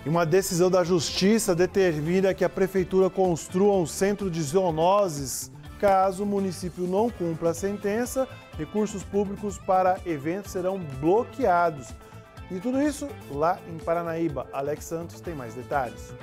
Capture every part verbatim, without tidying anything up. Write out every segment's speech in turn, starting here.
E uma decisão da Justiça determina que a Prefeitura construa um centro de zoonoses caso o município não cumpra a sentença. Recursos públicos para eventos serão bloqueados. E tudo isso lá em Paranaíba. Alex Santos tem mais detalhes.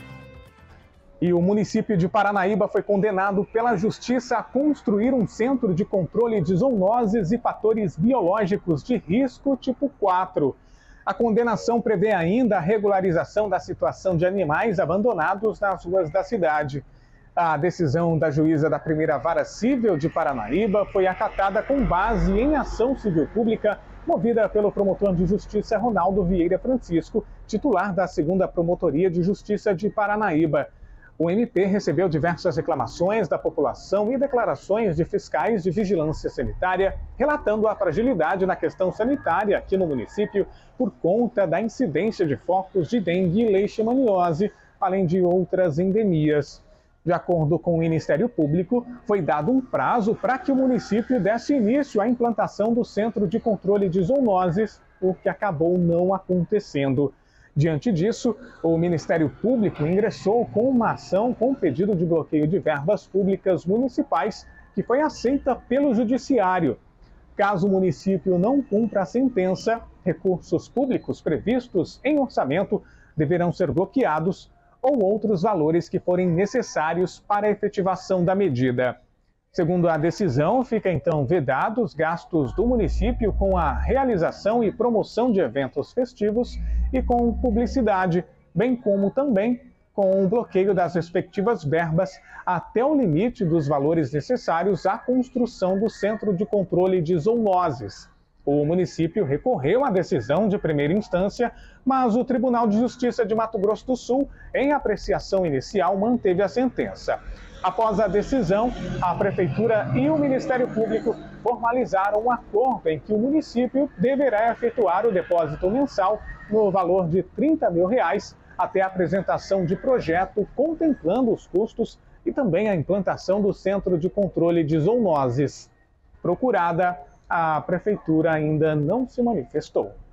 E o município de Paranaíba foi condenado pela Justiça a construir um centro de controle de zoonoses e fatores biológicos de risco tipo quatro. A condenação prevê ainda a regularização da situação de animais abandonados nas ruas da cidade. A decisão da juíza da primeira Vara Civil de Paranaíba foi acatada com base em ação civil pública movida pelo promotor de justiça Ronaldo Vieira Francisco, titular da segunda Promotoria de Justiça de Paranaíba. O M P recebeu diversas reclamações da população e declarações de fiscais de vigilância sanitária, relatando a fragilidade na questão sanitária aqui no município por conta da incidência de focos de dengue e leishmaniose, além de outras endemias. De acordo com o Ministério Público, foi dado um prazo para que o município desse início à implantação do Centro de Controle de Zoonoses, o que acabou não acontecendo. Diante disso, o Ministério Público ingressou com uma ação com pedido de bloqueio de verbas públicas municipais, que foi aceita pelo Judiciário. Caso o município não cumpra a sentença, recursos públicos previstos em orçamento deverão ser bloqueados ou outros valores que forem necessários para a efetivação da medida. Segundo a decisão, fica então vedado os gastos do município com a realização e promoção de eventos festivos e com publicidade, bem como também com o bloqueio das respectivas verbas até o limite dos valores necessários à construção do Centro de Controle de Zoonoses. O município recorreu à decisão de primeira instância, mas o Tribunal de Justiça de Mato Grosso do Sul, em apreciação inicial, manteve a sentença. Após a decisão, a Prefeitura e o Ministério Público formalizaram um acordo em que o município deverá efetuar o depósito mensal no valor de trinta mil reais até a apresentação de projeto contemplando os custos e também a implantação do Centro de Controle de Zoonoses. Procurada, a Prefeitura ainda não se manifestou.